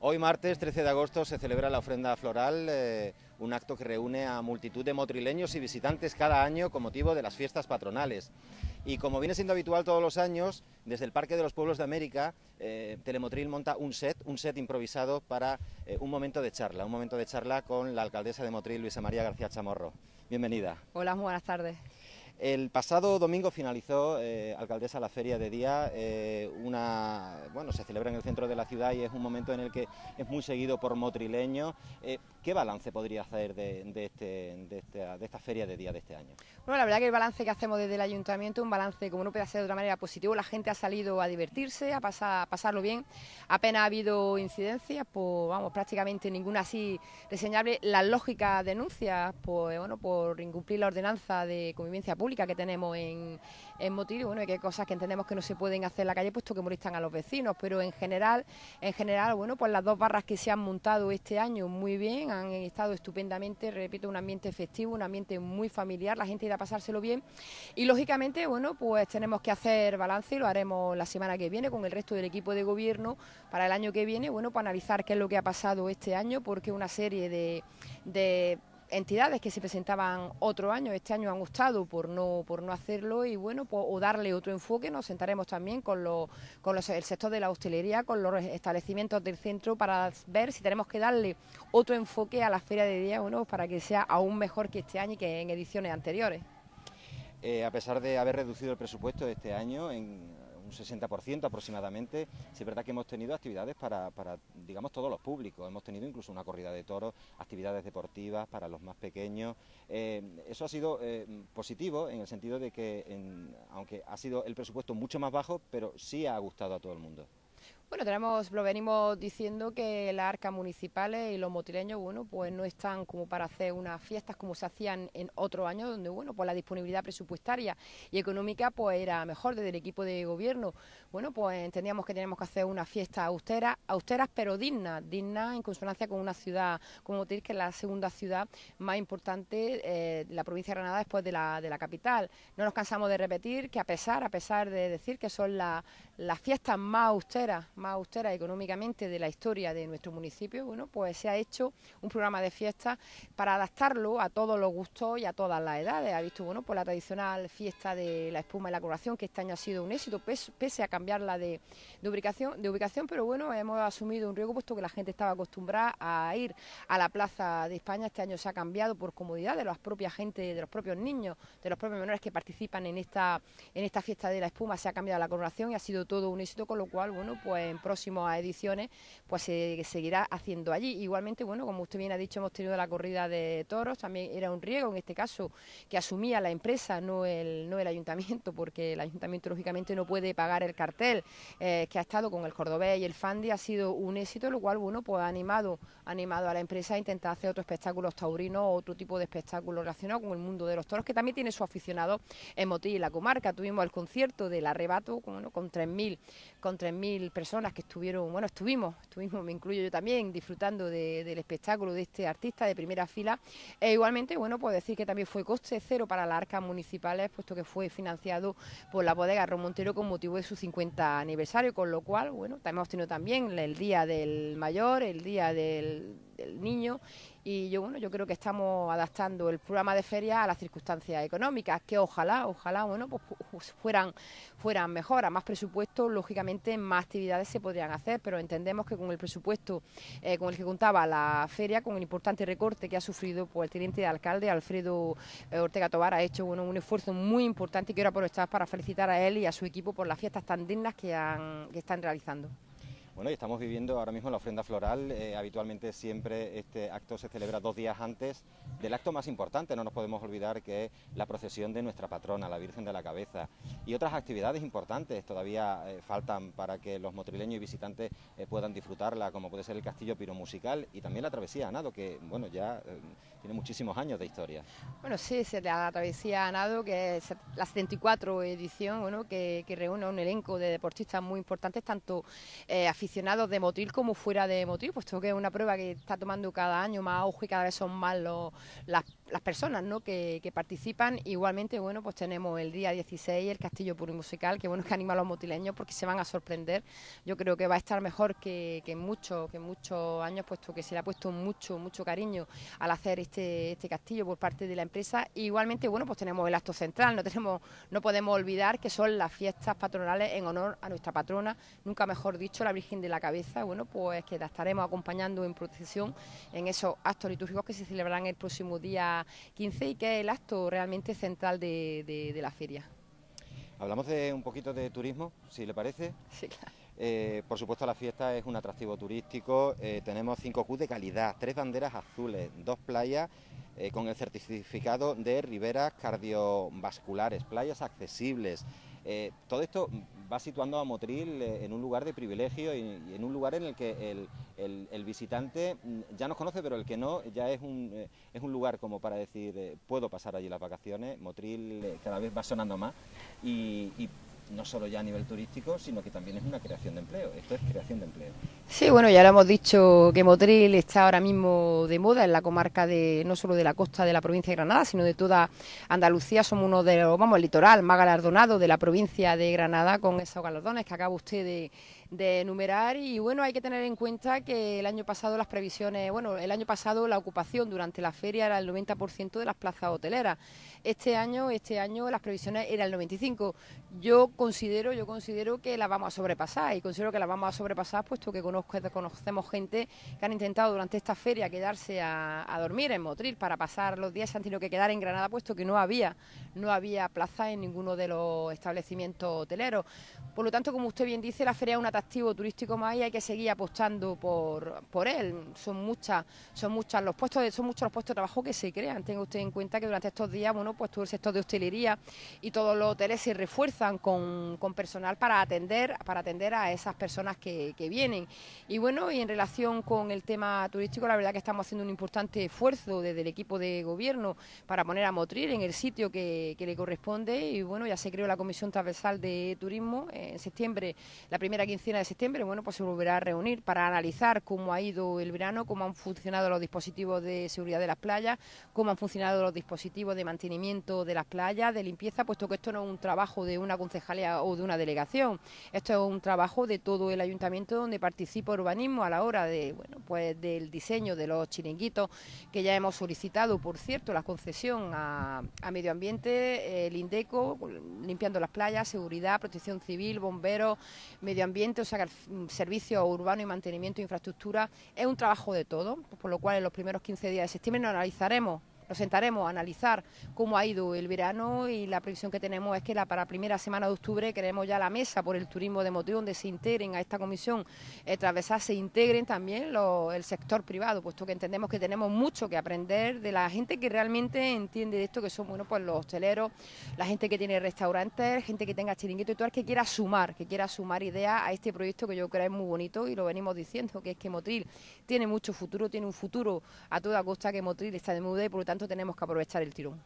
Hoy martes 13 de agosto se celebra la ofrenda floral, un acto que reúne a multitud de motrileños y visitantes cada año con motivo de las fiestas patronales. Y como viene siendo habitual todos los años, desde el Parque de los Pueblos de América, Telemotril monta un set improvisado para un momento de charla con la alcaldesa de Motril, Luisa María García Chamorro. Bienvenida. Hola, muy buenas tardes. El pasado domingo finalizó, alcaldesa, la Feria de Día, se celebra en el centro de la ciudad y es un momento en el que es muy seguido por motrileños. ¿Qué balance podría hacer de esta Feria de Día de este año? Bueno, la verdad que el balance que hacemos desde el Ayuntamiento es un balance, como no puede ser de otra manera, positivo. La gente ha salido a divertirse, a pasarlo bien. Apenas ha habido incidencias, pues vamos, prácticamente ninguna así reseñable. Las lógicas denuncias, pues bueno, por incumplir la ordenanza de convivencia pública que tenemos en Motril, y bueno, y que hay cosas que entendemos que no se pueden hacer en la calle puesto que molestan a los vecinos, pero en general, bueno, pues las dos barras que se han montado este año muy bien, han estado estupendamente, repito, un ambiente festivo, un ambiente muy familiar, la gente irá a pasárselo bien y lógicamente, bueno, pues tenemos que hacer balance y lo haremos la semana que viene con el resto del equipo de gobierno para el año que viene, bueno, para analizar qué es lo que ha pasado este año, porque una serie de entidades que se presentaban otro año, este año han optado por no hacerlo y bueno, pues, o darle otro enfoque. Nos sentaremos también con el sector de la hostelería, con los establecimientos del centro para ver si tenemos que darle otro enfoque a la Feria de Día, bueno, para que sea aún mejor que este año y que en ediciones anteriores. A pesar de haber reducido el presupuesto de este año en un 60% aproximadamente, sí es verdad que hemos tenido actividades para, digamos, todos los públicos. Hemos tenido incluso una corrida de toros, actividades deportivas para los más pequeños. Eso ha sido positivo en el sentido de que, aunque ha sido el presupuesto mucho más bajo, pero sí ha gustado a todo el mundo. Bueno, lo venimos diciendo que las arcas municipales y los motrileños, bueno, pues no están como para hacer unas fiestas como se hacían en otros años, donde, bueno, pues la disponibilidad presupuestaria y económica pues era mejor desde el equipo de gobierno. Bueno, pues entendíamos que teníamos que hacer una fiesta austeras pero dignas en consonancia con una ciudad como Motril, que es la segunda ciudad más importante de la provincia de Granada después de la capital. No nos cansamos de repetir que a pesar de decir que son las fiestas más austeras económicamente de la historia de nuestro municipio, bueno, pues se ha hecho un programa de fiestas para adaptarlo a todos los gustos y a todas las edades. Ha visto, bueno, pues la tradicional fiesta de la espuma y la coronación, que este año ha sido un éxito, pese a cambiarla de ubicación, pero bueno, hemos asumido un riesgo puesto que la gente estaba acostumbrada a ir a la Plaza de España. Este año se ha cambiado por comodidad de la propia gente, de los propios niños, de los propios menores que participan en esta fiesta de la espuma, se ha cambiado la coronación y ha sido todo un éxito, con lo cual, bueno, pues en próximas ediciones pues se seguirá haciendo allí. Igualmente, bueno, como usted bien ha dicho, hemos tenido la corrida de toros, también era un riesgo en este caso que asumía la empresa, no el ayuntamiento, porque el ayuntamiento lógicamente no puede pagar el cartel que ha estado con el cordobés y el fandi. Ha sido un éxito, lo cual, bueno, pues ha animado a la empresa a intentar hacer otros espectáculos taurinos, otro tipo de espectáculos relacionados con el mundo de los toros, que también tiene su aficionado en Motril y la comarca. Tuvimos el concierto del arrebato, bueno, con 3.000 personas que estuvimos, me incluyo yo también, disfrutando del espectáculo de este artista de primera fila. E igualmente, bueno, pues decir que también fue coste cero para las arcas municipales, puesto que fue financiado por la bodega Ron Montero con motivo de su 50 aniversario, con lo cual, bueno, hemos tenido también el Día del Mayor, el Día del Niño, y yo creo que estamos adaptando el programa de feria a las circunstancias económicas, que ojalá, bueno, pues fueran mejor, a más presupuesto, lógicamente más actividades se podrían hacer, pero entendemos que con el presupuesto con el que contaba la feria, con el importante recorte que ha sufrido pues el teniente de alcalde Alfredo Ortega Tobar, ha hecho, bueno, un esfuerzo muy importante, y quiero aprovechar para felicitar a él y a su equipo por las fiestas tan dignas que están realizando. Bueno, y estamos viviendo ahora mismo la ofrenda floral. Habitualmente siempre este acto se celebra 2 días antes del acto más importante. No nos podemos olvidar que es la procesión de nuestra patrona, la Virgen de la Cabeza. Y otras actividades importantes todavía faltan para que los motrileños y visitantes puedan disfrutarla, como puede ser el Castillo Piromusical y también la Travesía a Nado, que bueno, ya tiene muchísimos años de historia. Bueno, sí, la Travesía a Nado, que es la 74 edición, bueno, que reúne un elenco de deportistas muy importantes, tanto aficionados aficionados de Motril como fuera de Motril, puesto que es una prueba que está tomando cada año más auge y cada vez son más las personas, ¿no?, que participan. Igualmente, bueno, pues tenemos el día 16 el Castillo Plurimusical, que bueno, que anima a los motileños porque se van a sorprender. Yo creo que va a estar mejor que en muchos años, puesto que se le ha puesto mucho cariño al hacer este castillo por parte de la empresa. Igualmente, bueno, pues tenemos el acto central, no podemos olvidar que son las fiestas patronales en honor a nuestra patrona, nunca mejor dicho, la Virgen de la Cabeza. Bueno, pues que la estaremos acompañando en procesión en esos actos litúrgicos que se celebrarán el próximo día 15 y que es el acto realmente central de la feria. Hablamos de un poquito de turismo, si le parece. Sí, claro. Por supuesto, la fiesta es un atractivo turístico. Tenemos 5 Qs de calidad, 3 banderas azules, 2 playas con el certificado de riberas cardiovasculares, playas accesibles. Todo esto va situando a Motril en un lugar de privilegio y en un lugar en el que el visitante ya nos conoce, pero el que no ya es un lugar como para decir, puedo pasar allí las vacaciones. Motril cada vez va sonando más y no solo ya a nivel turístico, sino que también es una creación de empleo. Esto es creación de empleo. Sí, bueno, ya lo hemos dicho que Motril está ahora mismo de moda en la comarca no solo de la costa de la provincia de Granada, sino de toda Andalucía. Somos uno de los, el litoral más galardonado de la provincia de Granada con esos galardones que acaba usted de enumerar. Y bueno, hay que tener en cuenta que el año pasado las previsiones, el año pasado la ocupación durante la feria era el 90% de las plazas hoteleras. Este año las previsiones eran el 95%. Yo considero que la vamos a sobrepasar, y considero que la vamos a sobrepasar puesto que conocemos gente que han intentado durante esta feria quedarse a dormir en Motril para pasar los días, se han tenido que quedar en Granada puesto que no había plaza en ninguno de los establecimientos hoteleros. Por lo tanto, como usted bien dice, la feria es un atractivo turístico más y hay que seguir apostando por él. Son muchos los puestos de trabajo que se crean. Tenga usted en cuenta que durante estos días, pues todo el sector de hostelería y todos los hoteles se refuerzan con personal para atender a esas personas que vienen. Y bueno, y en relación con el tema turístico, la verdad que estamos haciendo un importante esfuerzo desde el equipo de gobierno para poner a Motril en el sitio que le corresponde. Y bueno, ya se creó la Comisión Transversal de Turismo. En septiembre, la primera quincena de septiembre, pues se volverá a reunir para analizar cómo ha ido el verano, cómo han funcionado los dispositivos de seguridad de las playas, cómo han funcionado los dispositivos de mantenimiento de las playas, de limpieza, puesto que esto no es un trabajo de una concejalía o de una delegación, esto es un trabajo de todo el ayuntamiento donde participa urbanismo a la hora del diseño de los chiringuitos, que ya hemos solicitado, por cierto, la concesión a Medio Ambiente, el INDECO, limpiando las playas, seguridad, protección civil, bomberos, medio ambiente, o sea que el servicio urbano y mantenimiento de infraestructura es un trabajo de todo, por lo cual en los primeros 15 días de septiembre nos sentaremos a analizar cómo ha ido el verano y la previsión que tenemos es que para la primera semana de octubre queremos ya la mesa por el turismo de Motril, donde se integren a esta comisión transversal, se integren también el sector privado, puesto que entendemos que tenemos mucho que aprender de la gente que realmente entiende de esto, que son pues los hosteleros, la gente que tiene restaurantes, gente que tenga chiringuito y todo el que quiera sumar ideas a este proyecto que yo creo es muy bonito y lo venimos diciendo, que es que Motril tiene mucho futuro, tiene un futuro a toda costa, que Motril está de moda y por lo tanto tenemos que aprovechar el tirón.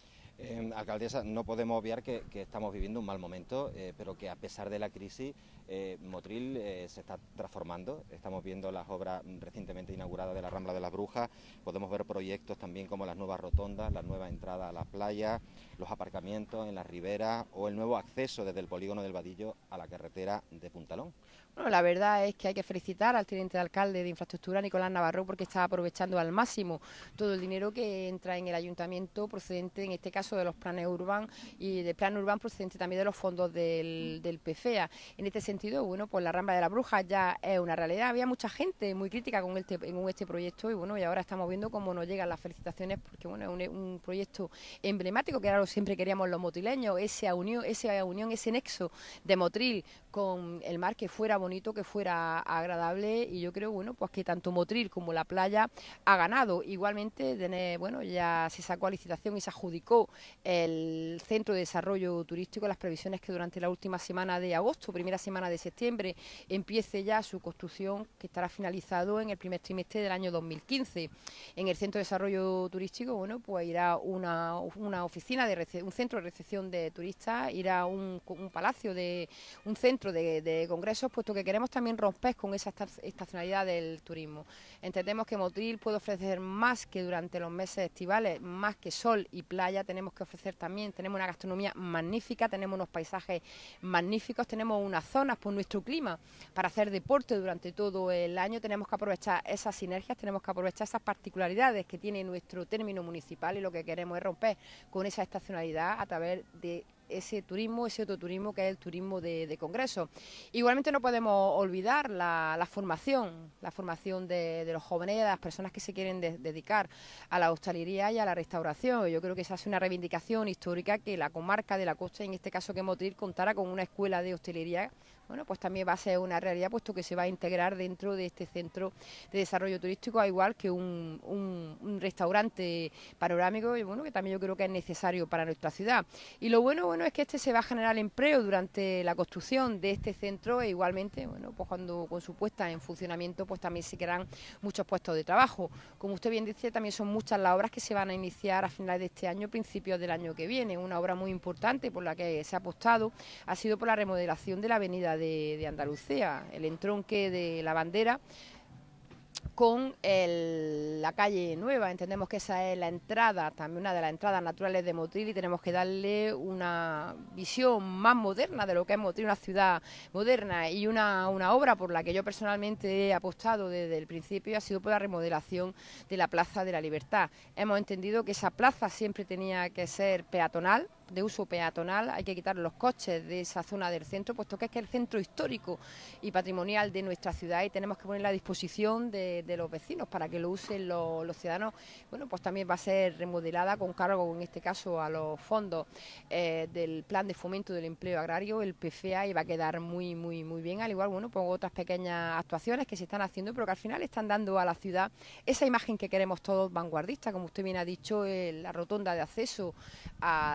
Alcaldesa, no podemos obviar que estamos viviendo un mal momento, pero que a pesar de la crisis, Motril se está transformando. Estamos viendo las obras recientemente inauguradas de la Rambla de las Brujas, podemos ver proyectos también como las nuevas rotondas, la nueva entrada a las playas, los aparcamientos en las riberas o el nuevo acceso desde el polígono del Vadillo a la carretera de Puntalón. Bueno, la verdad es que hay que felicitar al teniente de alcalde de Infraestructura, Nicolás Navarro, porque está aprovechando al máximo todo el dinero que entra en el ayuntamiento procedente, en este caso, de los planes urbanos y de plan urbano procedente también de los fondos del PFEA. En este sentido, pues la Rambla de la Bruja ya es una realidad. Había mucha gente muy crítica con este proyecto y ahora estamos viendo cómo nos llegan las felicitaciones porque es un proyecto emblemático que ahora siempre queríamos los motrileños, esa unión, ese nexo de Motril con el mar, que fuera bonito, que fuera agradable, y yo creo pues que tanto Motril como la playa ha ganado. Igualmente ya se sacó a licitación y se adjudicó el Centro de Desarrollo Turístico. Las previsiones que durante la última semana de agosto, primera semana de septiembre, empiece ya su construcción, que estará finalizado en el primer trimestre del año 2015. En el Centro de Desarrollo Turístico pues irá una oficina un centro de recepción de turistas, irá un palacio un centro de congresos, puesto puesto que queremos también romper con esa estacionalidad del turismo. Entendemos que Motril puede ofrecer más que durante los meses estivales, más que sol y playa, tenemos que ofrecer también, tenemos una gastronomía magnífica, tenemos unos paisajes magníficos, tenemos unas zonas por nuestro clima para hacer deporte durante todo el año, tenemos que aprovechar esas sinergias, tenemos que aprovechar esas particularidades que tiene nuestro término municipal, y lo que queremos es romper con esa estacionalidad a través de ese turismo, ese otro turismo que es el turismo de congreso. Igualmente no podemos olvidar la formación de los jóvenes y de las personas que se quieren dedicar a la hostelería y a la restauración. Yo creo que esa es una reivindicación histórica, que la comarca de la costa, en este caso que Motril, contara con una escuela de hostelería. Bueno, pues también va a ser una realidad, puesto que se va a integrar dentro de este centro de desarrollo turístico, al igual que un restaurante panorámico, y bueno, que también yo creo que es necesario para nuestra ciudad. Y lo bueno es que se va a generar empleo durante la construcción de este centro, e igualmente, bueno, pues cuando con su puesta en funcionamiento, pues también se crearán muchos puestos de trabajo. Como usted bien dice, también son muchas las obras que se van a iniciar a finales de este año, principios del año que viene. Una obra muy importante por la que se ha apostado ha sido por la remodelación de la avenida de Andalucía, el entronque de la Bandera con la calle Nueva. Entendemos que esa es la entrada, también una de las entradas naturales de Motril, y tenemos que darle una visión más moderna de lo que es Motril, una ciudad moderna, y una obra por la que yo personalmente he apostado desde el principio ha sido por la remodelación de la Plaza de la Libertad. Hemos entendido que esa plaza siempre tenía que ser peatonal, de uso peatonal, hay que quitar los coches de esa zona del centro, puesto que es el centro histórico y patrimonial de nuestra ciudad, y tenemos que ponerla a disposición de los vecinos para que lo usen los ciudadanos. Bueno, pues también va a ser remodelada con cargo, en este caso, a los fondos del Plan de Fomento del Empleo Agrario, el PFEA, y va a quedar muy bien, al igual, bueno, pues otras pequeñas actuaciones que se están haciendo, pero que al final están dando a la ciudad esa imagen que queremos todos, vanguardista, como usted bien ha dicho, la rotonda de acceso a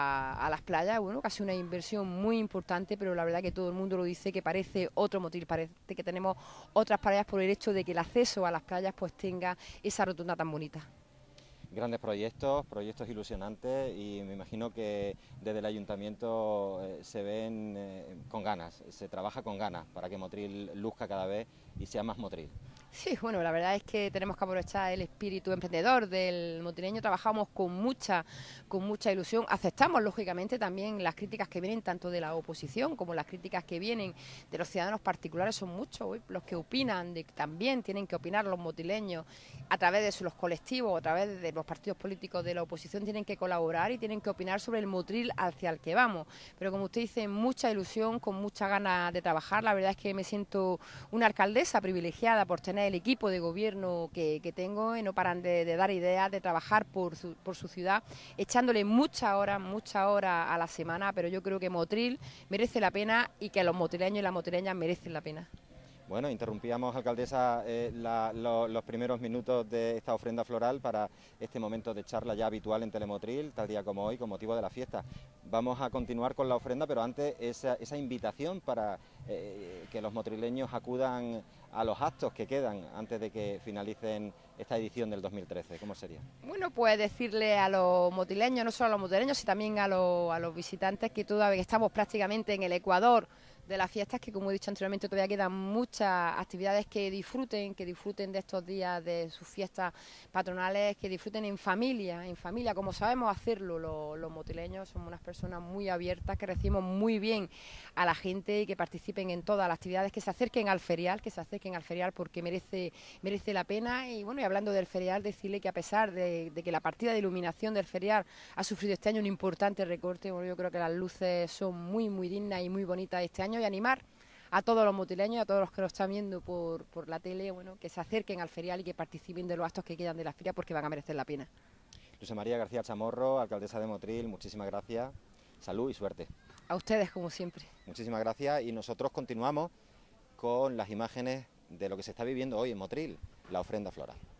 las playas. Bueno, casi una inversión muy importante, pero la verdad que todo el mundo lo dice, que parece otro Motril, parece que tenemos otras playas, por el hecho de que el acceso a las playas pues tenga esa rotonda tan bonita. Grandes proyectos ilusionantes, y me imagino que desde el ayuntamiento se ven con ganas, se trabaja con ganas para que Motril luzca cada vez y sea más Motril. Sí, bueno, la verdad es que tenemos que aprovechar el espíritu emprendedor del motrileño, trabajamos con mucha ilusión, aceptamos lógicamente también las críticas que vienen tanto de la oposición como las críticas que vienen de los ciudadanos particulares, son muchos los que opinan, de que también tienen que opinar los motrileños a través de los colectivos, a través de los partidos políticos de la oposición, tienen que colaborar y tienen que opinar sobre el Motril hacia el que vamos, pero como usted dice, mucha ilusión, con mucha ganas de trabajar. La verdad es que me siento una alcaldesa privilegiada por tener el equipo de gobierno que tengo, y no paran de dar ideas, de trabajar por su ciudad, echándole muchas horas a la semana, pero yo creo que Motril merece la pena y que los motrileños y las motrileñas merecen la pena. Bueno, interrumpíamos, alcaldesa, los primeros minutos de esta ofrenda floral para este momento de charla ya habitual en Telemotril, tal día como hoy, con motivo de la fiesta. Vamos a continuar con la ofrenda, pero antes esa invitación para que los motrileños acudan a los actos que quedan antes de que finalicen esta edición del 2013. ¿Cómo sería? Bueno, pues decirle a los motrileños, no solo a los motrileños, sino también a los visitantes, que todavía estamos prácticamente en el Ecuador de las fiestas, que como he dicho anteriormente todavía quedan muchas actividades, que disfruten de estos días, de sus fiestas patronales, que disfruten en familia, como sabemos hacerlo los motrileños. Somos unas personas muy abiertas, que recibimos muy bien a la gente y que participen en todas las actividades, que se acerquen al ferial, porque merece la pena. Y bueno, y hablando del ferial, decirle que a pesar de que la partida de iluminación del ferial ha sufrido este año un importante recorte, bueno, yo creo que las luces son muy dignas y muy bonitas este año, y animar a todos los motrileños, a todos los que nos están viendo por la tele, bueno, que se acerquen al ferial y que participen de los actos que quedan de la feria, porque van a merecer la pena. Luisa María García Chamorro, alcaldesa de Motril, muchísimas gracias, salud y suerte. A ustedes, como siempre. Muchísimas gracias, y nosotros continuamos con las imágenes de lo que se está viviendo hoy en Motril, la ofrenda floral.